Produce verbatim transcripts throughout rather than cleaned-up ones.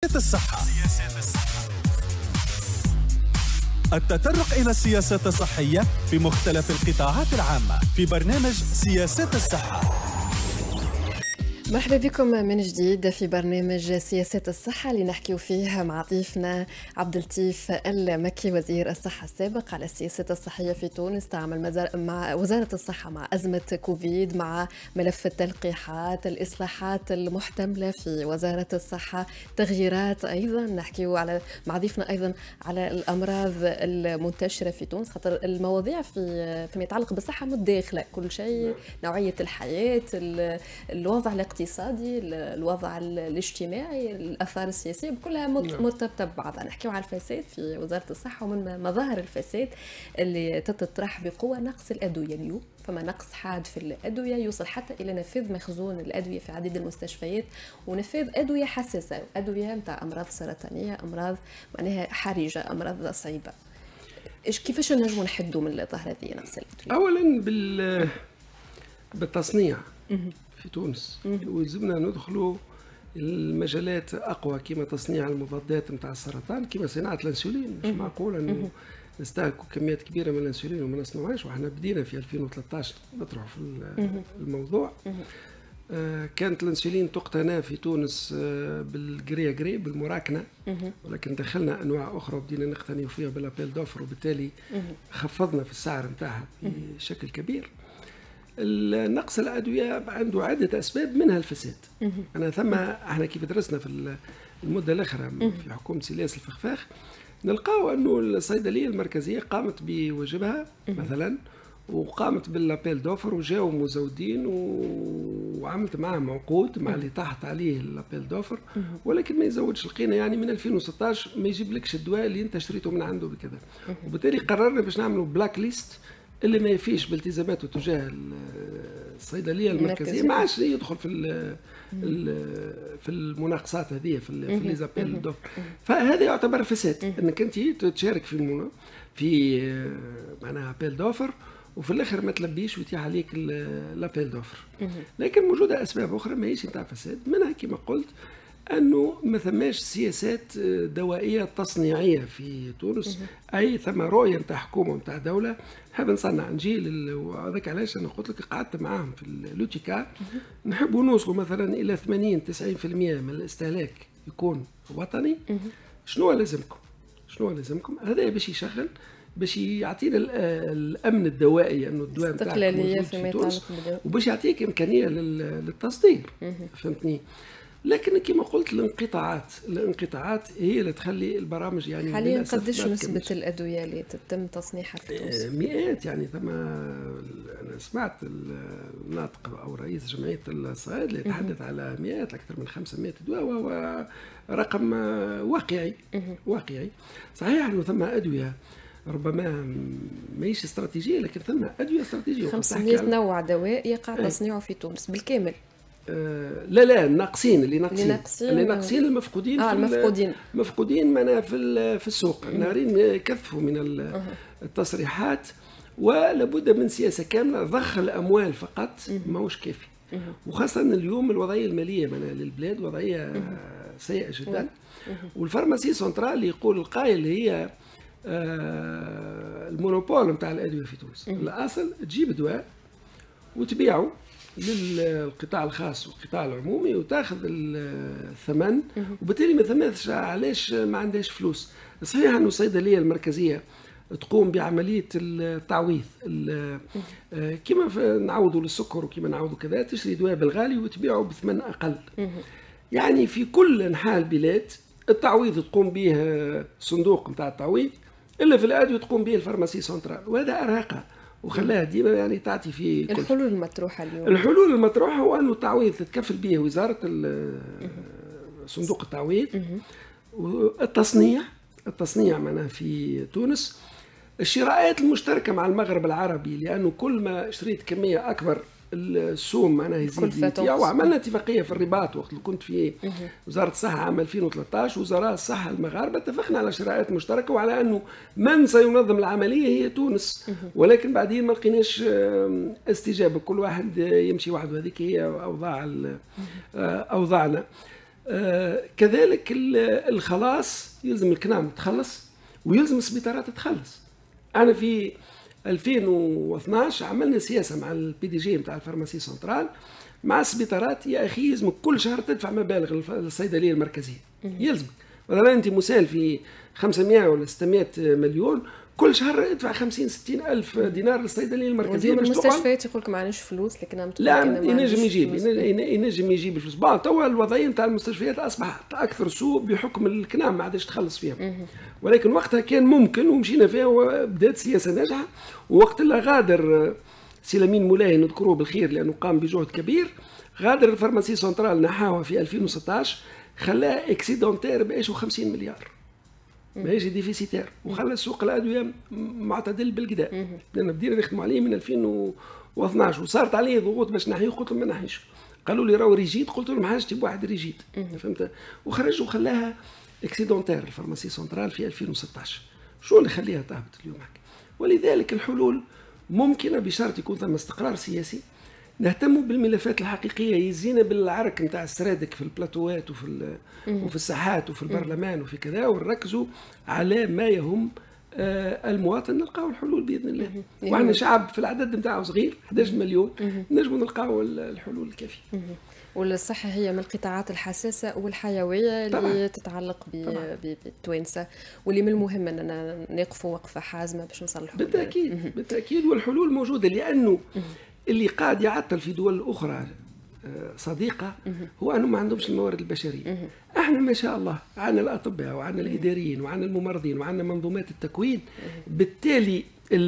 الصحة. التطرق إلى السياسات الصحية في مختلف القطاعات العامة في برنامج سياسات الصحة. مرحبا بكم من جديد في برنامج سياسات الصحة اللي نحكيو فيه مع ضيفنا عبد اللطيف المكي وزير الصحة السابق على السياسات الصحية في تونس. تعمل مع وزارة الصحة مع أزمة كوفيد، مع ملف التلقيحات، الإصلاحات المحتملة في وزارة الصحة، تغييرات أيضا. نحكيو على مع ضيفنا أيضا على الأمراض المنتشرة في تونس، خاطر المواضيع في فيما يتعلق بالصحة متداخلة، كل شيء، نوعية الحياة، الوضع الاقتصادي، الوضع الاجتماعي، الآثار السياسية، كلها مرتبطة ببعضها. نحكيو على الفساد في وزارة الصحة، ومن مظاهر الفساد اللي تتطرح بقوة نقص الأدوية. اليوم فما نقص حاد في الأدوية يوصل حتى إلى نفاذ مخزون الأدوية في عديد المستشفيات، ونفاذ أدوية حساسة، أدوية متاع أمراض سرطانية، أمراض معناها حرجة، أمراض صعيبة. إيش كيفاش نجموا نحدوا من الظاهرة هذه نقص الأدوية؟ أولا بال بالتصنيع في تونس ولازمنا ندخلوا المجالات اقوى كما تصنيع المضادات نتاع السرطان، كما صناعه الانسولين. مش معقول انه نستهلكوا كميات كبيره من الانسولين وما نصنعوهاش، وحنا بدينا في ألفين وثلاثة عشر نطرح في الموضوع. آه كانت الانسولين تقتنى في تونس آه بالجري جري بالمراكنه، ولكن دخلنا انواع اخرى وبدينا نقتني فيها بالابيل دوفر، وبالتالي خفضنا في السعر نتاعها بشكل كبير. النقص الأدوية عنده عدة أسباب، منها الفساد. أنا ثم احنا كيف درسنا في المدة الأخرى في حكومة سيلاس الفخفاخ، نلقاو أنه الصيدلية المركزية قامت بواجبها مثلا، وقامت بالابيل دوفر، وجاوا مزودين وعملت معهم عقود مع اللي تحت عليه الابيل دوفر، ولكن ما يزودش. لقينا يعني من ألفين وستة عشر ما يجيب لكش الدواء اللي انت اشتريته من عنده بكذا، وبالتالي قررنا باش نعملوا بلاك ليست اللي ما يفيش بالتزاماته تجاه الصيدليه المركزيه ما عادش يدخل في في المناقصات هذه في في ليزابيل دوف. فهذا يعتبر فساد، انك انت تشارك في المنا في معناها بيل دوفر، وفي الاخر ما تلبيش ويتيح عليك لابيل دوفر. لكن موجوده اسباب اخرى ماهيش نتاع فساد، منها كما قلت أنه ما ثماش سياسات دوائية تصنيعية في تونس. أي ثم رؤية نتاع حكومة نتاع دولة نحب نصنع نجيل، وهذاك علاش أنا قلت لك قعدت معاهم في اللوتيكا، نحبوا نوصلوا مثلا إلى ثمانين تسعين بالمئة من الاستهلاك يكون وطني. شنو لازمكم؟ شنو لازمكم؟ هذا باش يشغل، باش يعطينا الامن الدوائي، انه الدواء نتاعك موجود في تونس، وباش يعطيك امكانيه للتصدير. فهمتني؟ لكن كما قلت الانقطاعات الانقطاعات هي اللي تخلي البرامج يعني حاليا قديش نسبة الأدوية اللي تتم تصنيعها في تونس؟ مئات يعني. ثم أنا سمعت الناطق أو رئيس جمعية الصيادلة يتحدث على مئات، أكثر من خمسمائة دواء، وهو رقم واقعي واقعي صحيح. أنه ثم أدوية ربما ماهيش استراتيجية، لكن ثم أدوية استراتيجية. خمسمائة نوع دواء يقع تصنيعه في تونس بالكامل. آه لا لا الناقصين اللي ناقصين اللي ناقصين, اللي ناقصين المفقودين آه في المفقودين مفقودين معنا في في السوق. النارين يكثفوا من التصريحات، ولابد من سياسه كامله. ضخ الاموال فقط ماهوش كافي، وخاصه اليوم الوضعيه الماليه للبلاد وضعيه سيئه جدا. والفارماسي سنترال يقول القائل هي آه المونوبول نتاع الادويه في تونس. الاصل تجيب دواء وتبيعه للقطاع الخاص والقطاع العمومي وتاخذ الثمن، وبالتالي ما ثمنش علاش ما عندهاش فلوس. صحيح انه الصيدليه المركزيه تقوم بعمليه التعويض، كما نعوضوا للسكر وكما نعوضوا كذا، تشري دواء بالغالي وتبيعه بثمن اقل. يعني في كل انحاء البلاد التعويض تقوم به صندوق نتاع التعويض، الا في الادويه تقوم به الفارماسي سنترال، وهذا ارهقها وخلاها ديما يعني تعطي في كل الحلول المطروحه اليوم. الحلول المطروحه هو انه التعويض تتكفل به وزاره صندوق التعويض، والتصنيع التصنيع معنا في تونس، الشراءات المشتركه مع المغرب العربي، لانه كل ما شريت كميه اكبر السوم معناها يزيد. وعملنا اتفاقيه في الرباط وقت اللي كنت في وزاره الصحه عام ألفين وثلاثة عشر، وزراء الصحه المغاربه اتفقنا على شراءات مشتركه، وعلى انه من سينظم العمليه هي تونس. ولكن بعدين ما لقيناش استجابه، كل واحد يمشي وحده. هذيك هي اوضاع اوضاعنا. آه كذلك الخلاص، يلزم الكنام تخلص ويلزم السبيطارات تخلص. انا في ألفين واثناش عملنا سياسه مع البي دي جي نتاع الفارماسي سنترال مع السبيطارات، يا اخي يلزمك كل شهر تدفع مبالغ للصيدليه المركزيه، يلزمك مثلا انت مسال في خمسمائة ولا ستمائة مليون، كل شهر ادفع خمسين ستين الف دينار للصيدليه المركزيه. واليوم المستشفيات يقول لك معليش فلوس، لكن لا ينجم يجيب ينجم يجيب الفلوس. بعد توا الوضعيه نتاع المستشفيات اصبحت اكثر سوء بحكم الكنام ما عادش تخلص فيها، ولكن وقتها كان ممكن ومشينا فيها وبدات سياسه ناجحه. ووقت اللي غادر سي لامين مولاي نذكروه بالخير لانه قام بجهد كبير، غادر الفارماسي سنترال نحاها في ألفين وستطاش، خلاه اكسيدونتير بايش وخمسين مليار، ماهيش ديفيسيتير، وخلى سوق الادويه معتدل بالقدا، لان بدينا نخدموا عليه من ألفين واثناش وصارت عليه ضغوط باش نحيه، قلت لهم ما نحيش، قالوا لي راهو ريجيد، قلت لهم حاجتي بواحد ريجيد، فهمت، وخرج وخلاها اكسيدونتير الفارماسي سنترال في ألفين وستطاش. شو اللي يخليها تهبط اليوم هكا؟ ولذلك الحلول ممكنه بشرط يكون ثم استقرار سياسي، نهتموا بالملفات الحقيقيه، يزينا بالعرك نتاع السرادك في البلاتوات وفي وفي الساحات وفي البرلمان وفي كذا، ونركزوا على ما يهم آه المواطن، نلقاو الحلول باذن الله. وعندنا شعب في العدد نتاعو صغير احد عشر مليون، نجموا نلقاو الحلول الكافيه. والصحة هي من القطاعات الحساسة والحيوية اللي طبعا. تتعلق بالتوانسة، واللي من المهم أننا نقفوا وقفة حازمة باش نصلحوا. بالتأكيد بالتأكيد، والحلول موجودة، لأنه اللي قاعد يعطل في دول أخرى صديقة هو أنه ما عندهمش الموارد البشرية. احنا ما شاء الله عندنا الأطباء وعندنا الإداريين وعندنا الممرضين وعندنا منظومات التكوين، بالتالي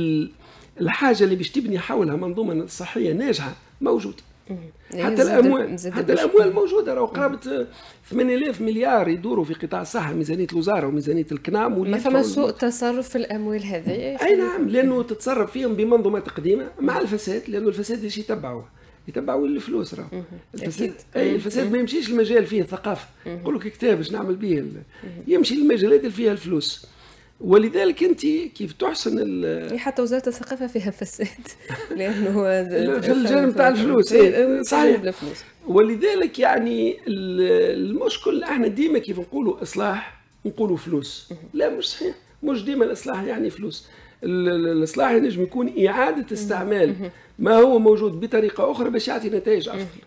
الحاجة اللي باش تبني حولها منظومة صحية ناجحة موجودة. حتى الأموال حتى الأموال موجودة، راهو قرابة ثمانية آلاف مليار يدوروا في قطاع الصحة، ميزانية الوزارة وميزانية الكنام. ما فما سوء تصرف في الأموال هذه؟ أي نعم، لأنه تتصرف فيهم بمنظومات قديمة مع الفساد، لأنه الفساد ايش يتبعوه؟ يتبعوا الفلوس. راهو الفساد أي الفساد ما يمشيش المجال فيه الثقافة، يقول لك كتاب باش نعمل به، يمشي المجالات اللي فيها الفلوس. ولذلك انت كيف تحسن حتى وزاره الثقافه فيها فساد لانه في الجانب تاع الفلوس صحيح. ولذلك يعني المشكل احنا ديما كيف نقولوا اصلاح نقولوا فلوس، لا مش صحيح، مش ديما الاصلاح يعني فلوس. الاصلاح ينجم يكون اعاده استعمال ما هو موجود بطريقه اخرى باش يعطي نتائج افضل.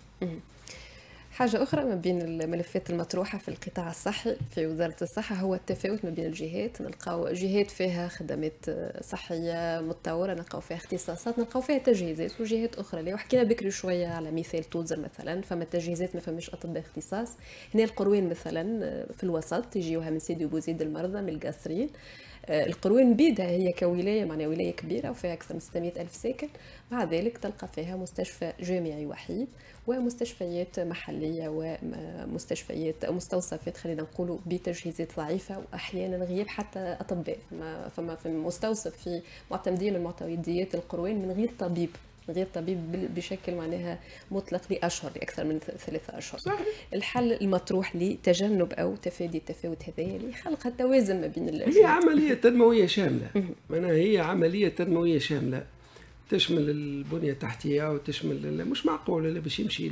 حاجة أخرى ما بين الملفات المطروحة في القطاع الصحي في وزارة الصحة هو التفاوت ما بين الجهات. نلقاو جهات فيها خدمات صحية متطورة، نلقاو فيها اختصاصات، نلقاو فيها تجهيزات، وجهات أخرى اللي وحكينا بكري شوية على مثال توزر مثلا، فما تجهيزات ما فماش أطباء اختصاص. هنا القروين مثلا في الوسط يجيوها من سيدي بوزيد المرضى من القاصرين. القروين بيدها هي كولاية معناها ولاية كبيرة وفيها أكثر من ستمائة ألف ساكن، مع ذلك تلقى فيها مستشفى جامعي وحيد ومستشفيات محلية ومستشفيات مستوصفات خلينا نقولوا بتجهيزات ضعيفة، وأحيانا غياب حتى أطباء. فما في مستوصف في معتمدين من معتمديات القروين من غير طبيب من غير طبيب بشكل معناها مطلق لأشهر لأكثر من ثلاثة أشهر. صحيح. الحل المطروح لتجنب أو تفادي التفاوت هذايا لخلق التوازن ما بين الجهات هي عملية تنموية شاملة. معناها هي عملية تنموية شاملة تشمل البنية التحتية وتشمل، مش معقول اللي باش يمشي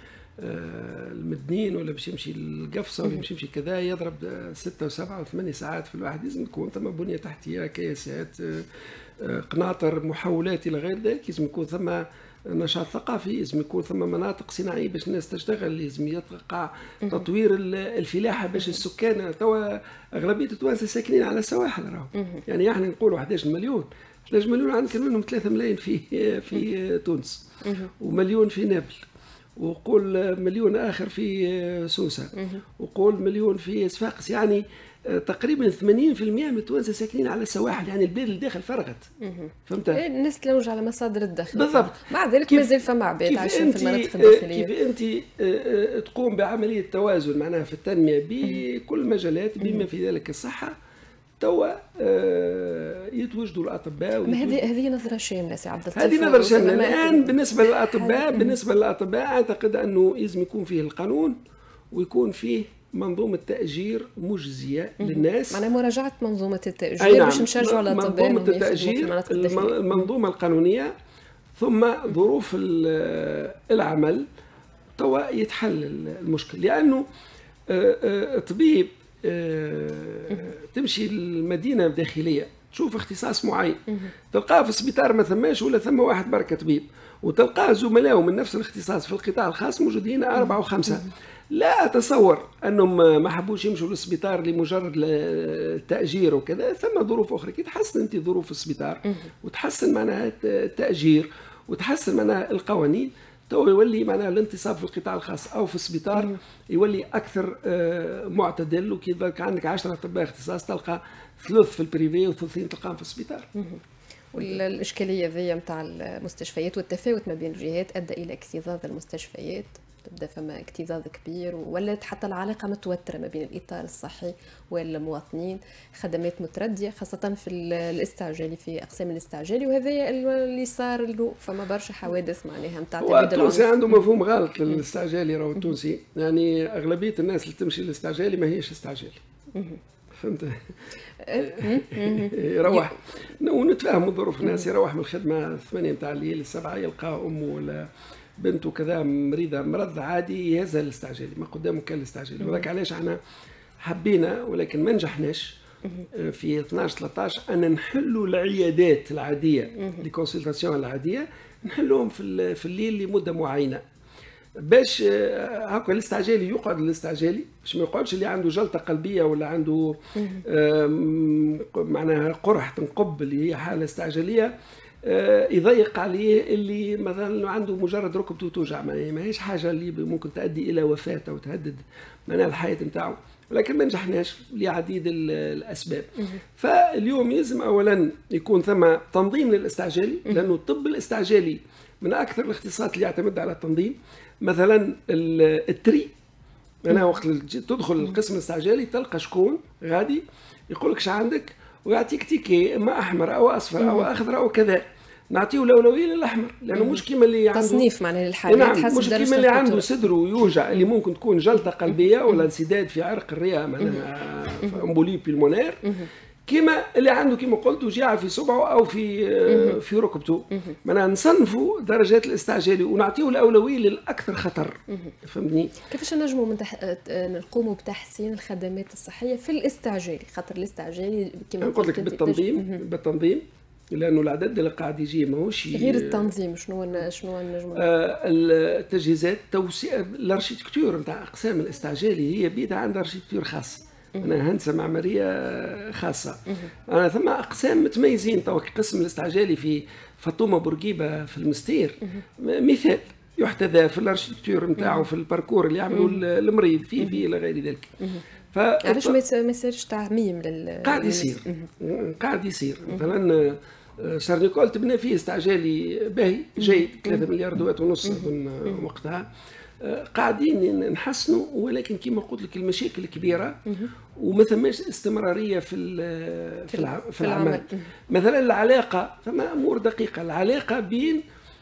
المدنين ولا باش يمشي القفصة ولا باش يمشي كذا يضرب ستة وسبعة وثمانية ساعات في الواحد. لازم تكون ثم بنية تحتية، كياسات، قناطر، محولات الى غير ذلك. لازم يكون ثم نشاط ثقافي، لازم يكون ثم مناطق صناعيه باش الناس تشتغل، لازم يتوقع تطوير الفلاحه باش السكان. توا اغلبيه التوانسه ساكنين على السواحل راهو، يعني احنا نقولوا أحد عشر مليون، أحد عشر مليون عندك منهم ثلاثة ملايين في في تونس ومليون في نابل، وقول مليون اخر في سوسه، وقول مليون في صفاقس. يعني تقريبا ثمانين بالمئة من التوانسه ساكنين على السواحل، يعني البلاد اللي داخل فرغت. فهمت؟ الناس تلوج على مصادر الدخل بالضبط. مع ذلك مازال فما عباد عايشين في المناطق الداخليه. كيف انت تقوم بعمليه توازن معناها في التنميه بكل المجالات بما في ذلك الصحه، توا يتوجدوا الاطباء. هذه هذه نظره شامله سي عبد اللطيف. هذه نظره شامله الان بالنسبه للاطباء. بالنسبه للاطباء اعتقد انه لازم يكون فيه القانون ويكون فيه منظومة تأجير مجزية للناس، معناها مراجعة منظومة التأجير باش نشجعوا على الأطباء. منظومة التأجير، المنظومة القانونية، ثم ظروف العمل، توا يتحل المشكل. لأنه طبيب تمشي المدينه الداخليه تشوف اختصاص معين تلقاه في السبيطار ما ثماش ولا ثم واحد بركه طبيب، وتلقاه زملائه من نفس الاختصاص في القطاع الخاص موجودين أربعة وخمسة. لا أتصور أنهم ما حبوش يمشوا للسبيطار لمجرد التأجير وكذا، ثم ظروف أخرى. كي تحسن أنت ظروف السبيطار وتحسن معناها التأجير وتحسن معناها القوانين، تو يولي معناها الانتصاب في القطاع الخاص أو في السبيطار يولي أكثر معتدل. وكي ذلك عندك عشرة أطباء اختصاص تلقى ثلث في البريفي وثلثين تلقاهم في السبيطار. والإشكالية ذي متاع المستشفيات والتفاوت ما بين الجهات أدى إلى اكتظاظ المستشفيات، تبدا فما اكتظاظ كبير، ولات حتى العلاقة متوترة ما بين الإطار الصحي والمواطنين، خدمات متردية خاصة في الاستعجالي في أقسام الاستعجالي، وهذا اللي صار له فما برشا حوادث معناها متاع تبديل العنف. التونسي عنده مفهوم غلط للاستعجالي، راهو التونسي يعني أغلبية الناس اللي تمشي للاستعجالي ما هيش استعجالي. فهمت؟ يروح ونتفاهم ظروف الناس، يروح من الخدمه ثمانية نتاع الليل السبعة يلقى امه ولا بنته كذا مريضه مرض عادي يهزها الاستعجالي، ما قدامه كان الاستعجالي. وذاك علاش احنا حبينا ولكن ما نجحناش في اثناش ثلاثة عشر ان نحلوا العيادات العاديه لكونسلتاسيون العاديه نحلوهم في في الليل لمده معينه، باش هكا الاستعجالي يقعد الاستعجالي، باش ما يقعدش اللي عنده جلطه قلبيه ولا عنده معناها قرح تنقب اللي هي حاله استعجاليه يضيق عليه اللي مثلا عنده مجرد ركبته توجع، ما هيش حاجه اللي ممكن تؤدي الى وفاه او تهدد معناها الحياه نتاعو، ولكن ما نجحناش لعديد الاسباب. فاليوم يلزم اولا يكون ثم تنظيم للاستعجالي، لانه الطب الاستعجالي من اكثر الاختصاصات اللي يعتمد على التنظيم. مثلا التري، انا وقت تدخل القسم الاستعجالي تلقى شكون غادي يقول لك اش عندك ويعطيك تيكي اما احمر او اصفر او اخضر او كذا، نعطيه الاولويه للاحمر لانه مش كيما اللي عنده تصنيف معناها للحالات، نعم مش كيما اللي عنده صدره يوجع اللي ممكن تكون جلطه قلبيه ولا انسداد في عرق الرئه معناها امبولي بالمونير، كيما اللي عنده كيما قلت وجيعه في صبعه او في في ركبته. معناها نصنفوا درجات الاستعجالي ونعطيه الاولويه للاكثر خطر. فهمتني؟ كيفاش نجموا من تح... نقوموا بتحسين الخدمات الصحيه في الاستعجالي؟ خاطر الاستعجالي كيما قلت لك بالتنظيم بالتنظيم لانه العدد اللي قاعد يجي ماهوش غير التنظيم. شنو شنو نجموا آه التجهيزات توسيع الاركتيكتور نتاع اقسام الاستعجالي هي بيدها عندها اركتيكتور خاص. أنا هندسة معمارية خاصة، أنا ثم أقسام متميزين. تو قسم الاستعجالي في فاطمة بورقيبة في المستير مثال يحتذى في الاركتيكتور نتاعو في الباركور اللي يعملوا المريض فيه فيه إلى غير ذلك. علاش ما يصيرش تعميم لل قاعد يصير قاعد يصير مثلا شارنيكول تبنى فيه استعجالي باهي جيد ثلاثة مليار دوات ونص أظن وقتها، قاعدين نحسنوا ولكن كما قلت لك المشاكل الكبيره وما ثماش استمراريه في في, في العمل. مثلا العلاقه ثم امور دقيقه، العلاقه بين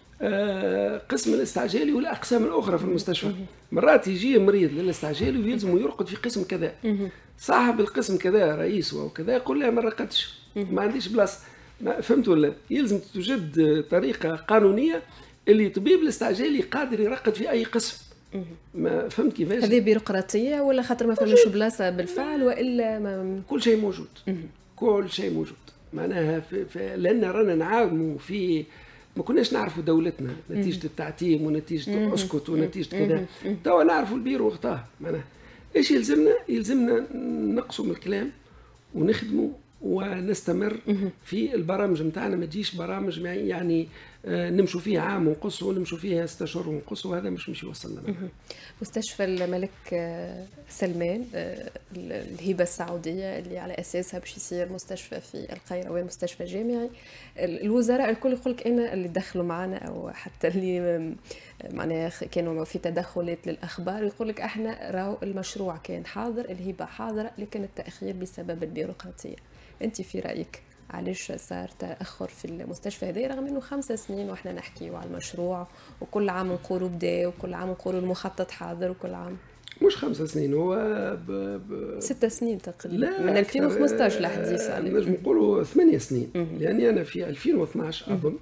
قسم الاستعجالي والاقسام الاخرى في المستشفى. مرات يجي مريض للاستعجالي ويلزم يرقد في قسم كذا، صاحب القسم كذا رئيس وكذا يقول له ما رقدش ما عنديش بلاصه، فهمت ولا؟ يلزم توجد طريقه قانونيه اللي طبيب الاستعجالي قادر يرقد في اي قسم. ما فهمت كيفاش؟ هذه بيروقراطيه ولا خاطر ما فماش بلاصه بالفعل والا ما... كل شيء موجود. كل شيء موجود معناها في في لان رانا نعاونوا في ما كناش نعرفوا دولتنا نتيجه التعتيم ونتيجه اسكت ونتيجه كذا، توا نعرفوا البير وقتها. معناها ايش يلزمنا؟ يلزمنا نقصوا من الكلام ونخدموا ونستمر في البرامج نتاعنا، ما تجيش برامج يعني نمشوا فيها عام ونقصوا ونمشوا فيها ستة اشهر ونقصوا، هذا مش مش يوصلنا. مستشفى الملك سلمان الهبه السعوديه اللي على اساسها باش يصير مستشفى في القيروان مستشفى جامعي، الوزراء الكل يقول لك انا اللي دخلوا معنا او حتى اللي معناها كانوا في تدخلات للاخبار يقول لك احنا راهو المشروع كان حاضر الهبه حاضره لكن التاخير بسبب البيروقراطيه. انت في رايك علاش صار تاخر في المستشفى هذا رغم انه خمس سنين واحنا نحكيوا على المشروع وكل عام نقولوا بدا وكل عام نقولوا المخطط حاضر وكل عام مش خمس سنين هو ب... ب... ست سنين تقريبا من ألفين وخمسطاش الحديث عليه. نجم نقولوا ثمانية سنين لاني انا في ألفين واثناش اظن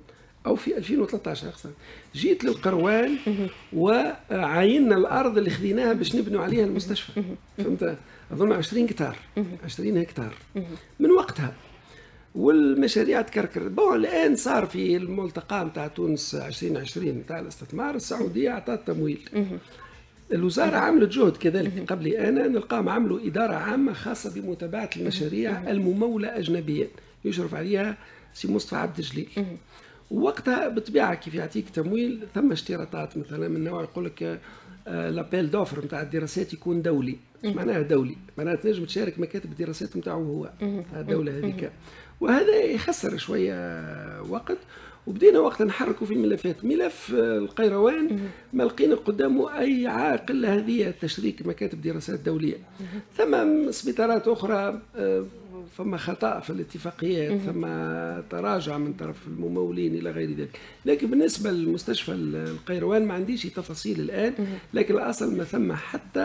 او في ألفين وثلاثة عشر اقصد، جيت للقروان وعايننا الارض اللي خذيناها باش نبنوا عليها المستشفى. فهمت؟ اظن عشرين هكتار عشرين هكتار من وقتها، والمشاريع تكركر. بون الان صار في الملتقى نتاع تونس عشرين عشرين نتاع الاستثمار، السعوديه اعطت تمويل. الوزاره عملت جهد كذلك قبل انا، نلقاهم عملوا اداره عامه خاصه بمتابعه المشاريع المموله اجنبيا يشرف عليها سي مصطفى عبد الجليل. ووقتها بالطبيعه كيف يعطيك تمويل ثم اشتراطات مثلا من نوع يقول لك لابيل دوفر نتاع الدراسات يكون دولي. معناها دولي، معناها تنجم تشارك مكاتب الدراسات نتاعو هو الدوله هذيك، وهذا يخسر شويه وقت. وبدينا وقت نحركوا في الملفات. ملف القيروان ما لقينا قدامه اي عائق الا هذه تشريك مكاتب دراسات دوليه. ثم سبيطارات اخرى ثم خطا في الاتفاقيات، ثم تراجع من طرف الممولين الى غير ذلك. لكن بالنسبه للمستشفى القيروان ما عنديش تفاصيل الان، لكن الاصل ما ثم حتى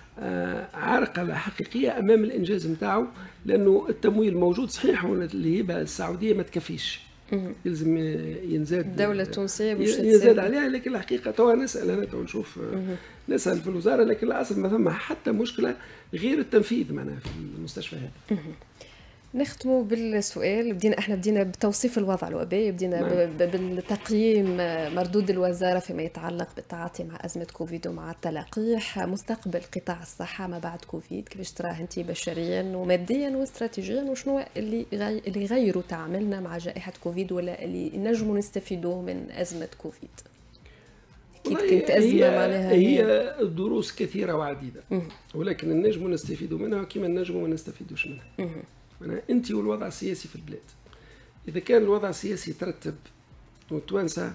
عرقله حقيقيه امام الانجاز نتاعو، لانه التمويل موجود صحيح، والهبه السعوديه ما تكفيش، يلزم ينزاد الدولة التونسية باش ينزاد عليها. لكن الحقيقة توا نسأل أنا توا نشوف نسأل في الوزارة، لكن الأصل ما ثم حتى مشكلة غير التنفيذ معناها في المستشفى هذا. نختموا بالسؤال، بدينا احنا بدينا بتوصيف الوضع الوبائي، بدينا نعم. بالتقييم مردود الوزارة فيما يتعلق بالتعاطي مع أزمة كوفيد ومع التلقيح. مستقبل قطاع الصحة ما بعد كوفيد كيفاش تراه انت بشريا وماديا واستراتيجيا، وشنو اللي غي... اللي يغيروا تعاملنا مع جائحة كوفيد ولا اللي نجموا نستفيدوه من أزمة كوفيد؟ كيف كنت أزمة معناها هي دروس كثيرة وعديدة، ولكن النجم نستفيدوا منها كما النجم ما نستفيدوش منها. أنا أنت والوضع السياسي في البلاد، إذا كان الوضع السياسي ترتب والتوانسة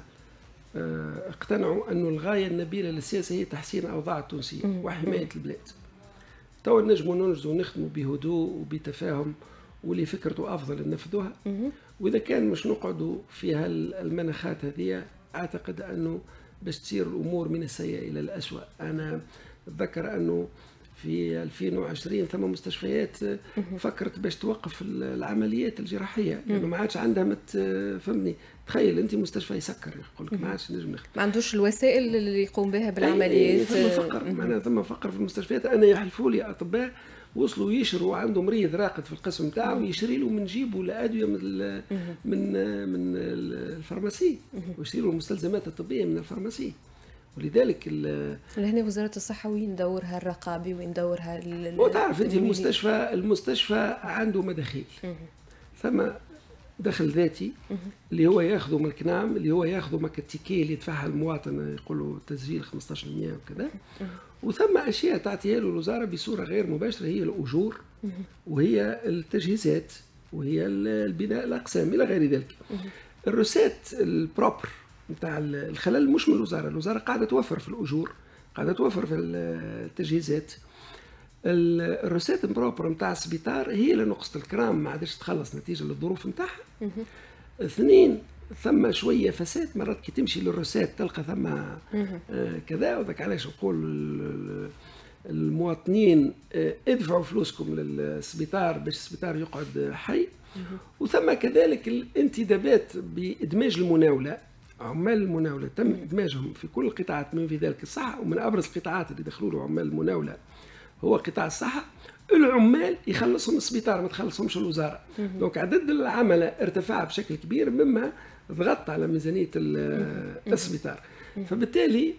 اقتنعوا أن الغاية النبيلة للسياسة هي تحسين أوضاع التونسية وحماية البلاد، تو نجموا ننجزوا ونخدموا بهدوء وبتفاهم واللي فكرته أفضل ننفذوها. وإذا كان مش نقعدوا في هالمناخات هذه، أعتقد أنه باش تصير الأمور من السيء إلى الأسوأ. أنا أتذكر أنه في ألفين وعشرين ثم مستشفيات فكرت باش توقف العمليات الجراحيه لانه ما عادش عندها مت فهمني. تخيل انت مستشفى يسكر يقول لك ما عادش نجم نخدم، ما عندوش الوسائل اللي يقوم بها بالعمليات. ثم فقر معناها ثم فقر في المستشفيات. انا يحلفوا لي اطباء وصلوا يشروا عنده مريض راقد في القسم نتاعو يشري له من جيبه الادويه من من من الفارماسي ويشري له المستلزمات الطبيه من الفارماسي. ولذلك لهنا وزارة الصحة وين دورها الرقابي وين دورها؟ وتعرف انت المستشفى المستشفى عنده مداخيل، ثم دخل ذاتي اللي هو ياخذه من الكنام، اللي هو ياخذه مك التيكي اللي يدفعها المواطن يقولوا تسجيل خمسطاش بالمئة وكذا، وثم اشياء تعطيها له الوزارة بصورة غير مباشرة هي الاجور وهي التجهيزات وهي البناء الاقسام الى غير ذلك. الروسات البروبر نتاع الخلل مش من الوزاره، الوزاره قاعده توفر في الاجور، قاعده توفر في التجهيزات. الروسات بروبر نتاع السبيطار هي اللي نقصت الكرام ما عادش تخلص نتيجه للظروف نتاعها. اثنين ثم شويه فساد مرات كي تمشي للروسات تلقى ثم آه كذا، وذاك علاش نقول المواطنين آه ادفعوا فلوسكم للسبيطار باش السبيطار يقعد حي. وثم كذلك الانتدابات بادماج المناوله، عمال المناولة تم إدماجهم في كل القطاعات من في ذلك الصحة، ومن أبرز القطاعات اللي دخلوا له عمال المناولة هو قطاع الصحة. العمال يخلصهم السبيطار ما تخلصهمش الوزارة، دونك عدد العملة ارتفع بشكل كبير مما ضغط على ميزانية السبيطار. فبالتالي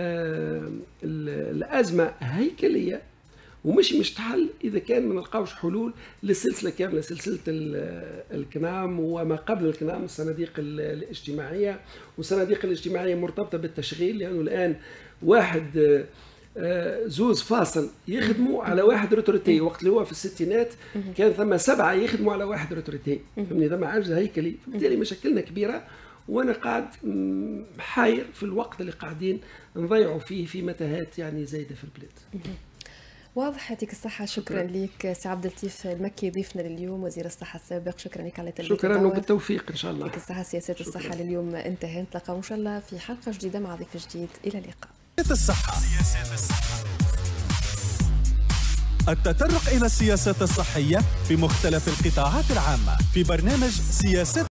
الأزمة هيكلية ومش مش تحل إذا كان ما نلقاوش حلول للسلسلة كاملة، سلسلة الكنام وما قبل الكنام، الصناديق الاجتماعية، والصناديق الاجتماعية مرتبطة بالتشغيل، لأنه الآن واحد زوز فاصل يخدموا على واحد روتوريتي، وقت اللي هو في الستينات كان ثم سبعة يخدموا على واحد روتوريتي، فهمني ثم عجز هيكلي. فبالتالي مشاكلنا كبيرة، وأنا قاعد حاير في الوقت اللي قاعدين نضيعوا فيه في متاهات يعني زايدة في البلاد. واضح. يعطيك الصحة. شكرا لك سي عبد اللطيف المكي ضيفنا لليوم وزير الصحة السابق. شكرا لك على تلبية شكرا وبالتوفيق إن شاء الله. يعطيك الصحة. سياسات الصحة لليوم انتهى، نتلاقاو إن شاء الله في حلقة جديدة مع ضيف جديد. إلى اللقاء. الصحة. التطرق إلى السياسات الصحية في مختلف القطاعات العامة في برنامج سياسات